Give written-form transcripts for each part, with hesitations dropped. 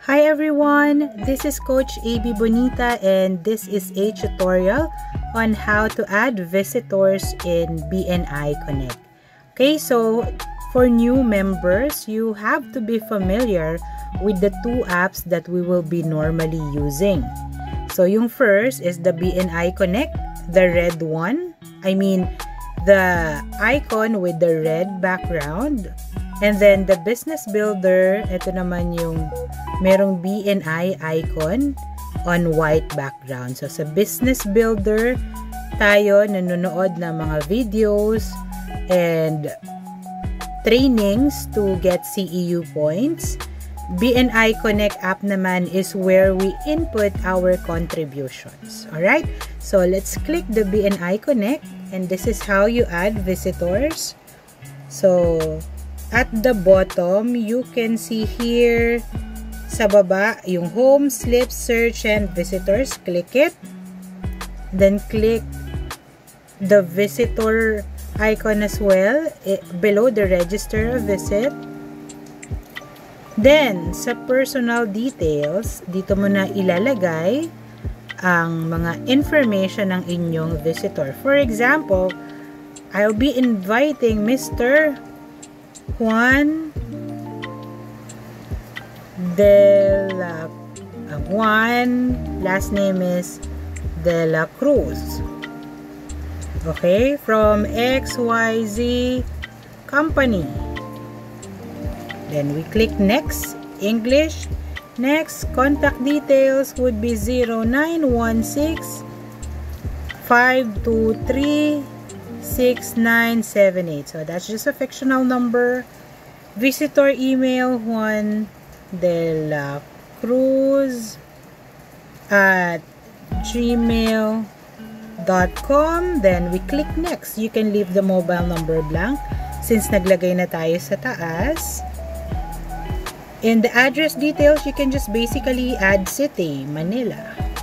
Hi everyone, this is Coach AB Bonita and this is a tutorial on how to add visitors in BNI Connect. Okay, so for new members, you have to be familiar with the two apps that we will be normally using. So yung first is the BNI Connect, the red one. I mean, the icon with the red background. And then the business builder, ito naman yung merong BNI icon on white background. So sa business builder, tayo nanonood ng mga videos and trainings to get CEU points. BNI Connect app naman is where we input our contributions. Alright? So let's click the BNI Connect and this is how you add visitors. So at the bottom, you can see here sa baba yung home, slip, search, and visitors. Click it. Then click the visitor icon as well below the register a visit. Then, sa personal details, dito mo na ilalagay ang mga information ng inyong visitor. For example, I'll be inviting Mr. Juan last name is De La Cruz. Okay, from XYZ company. Then we click next, English. Next, contact details would be 0916 523 6978. So that's just a fictional number. Visitor email Juan De La Cruz at gmail.com. Then we click next. You can leave the mobile number blank since naglagay na tayo sa taas. In the address details, you can just basically add city, Manila.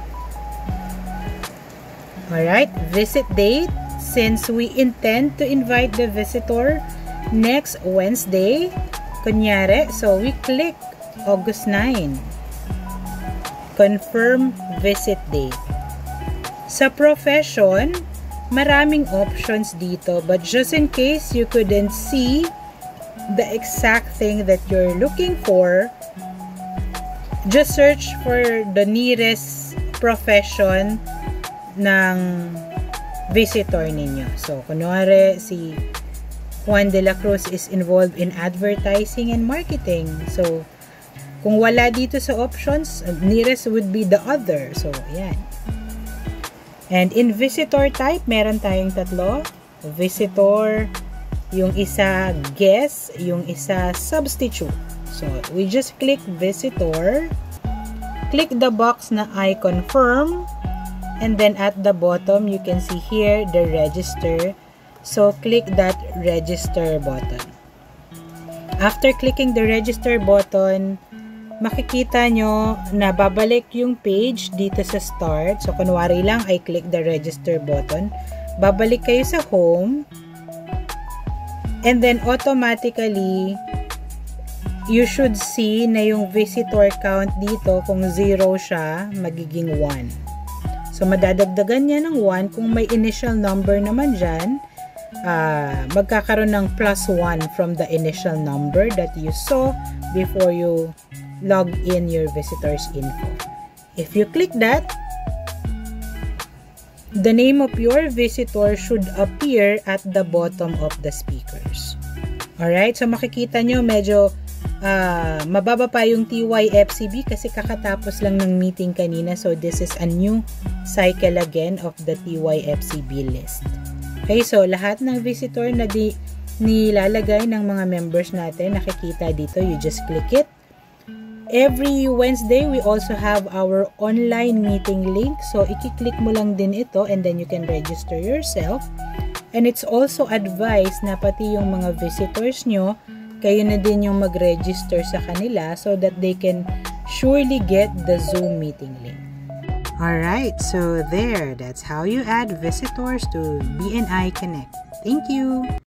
Alright, visit date. Since we intend to invite the visitor next Wednesday, kunyari, so we click August 9. Confirm visit date. Sa profession, maraming options dito, but just in case you couldn't see the exact thing that you're looking for, just search for the nearest profession ng visitor ninyo. So, kunwari, si Juan De La Cruz is involved in advertising and marketing. So, kung wala dito sa options, nearest would be the other. So, ayan. And in visitor type, meron tayong tatlo. Visitor, yung isa guest, yung isa substitute. So, we just click visitor. Click the box na I confirm. And then at the bottom, you can see here the register. So, click that register button. After clicking the register button, makikita nyo na babalik yung page dito sa start. So, kunwari lang, I click the register button. Babalik kayo sa home. And then, automatically, you should see na yung visitor count dito, kung 0 siya, magiging 1. So, madadagdagan niya ng 1. Kung may initial number naman dyan, magkakaroon ng +1 from the initial number that you saw before you log in your visitors info. If you click that, the name of your visitor should appear at the bottom of the speakers. Alright? So, makikita nyo medyo mababa pa yung TYFCB kasi kakatapos lang ng meeting kanina. So, this is a new cycle again of the TYFCB list. Okay, so lahat ng visitor na nilalagay ng mga members natin, nakikita dito. You just click it. Every Wednesday, we also have our online meeting link. So, i-click mo lang din ito and then you can register yourself. And it's also advised na pati yung mga visitors nyo, kayo na din yung mag-register sa kanila so that they can surely get the Zoom meeting link. Alright, so there, that's how you add visitors to BNI Connect. Thank you!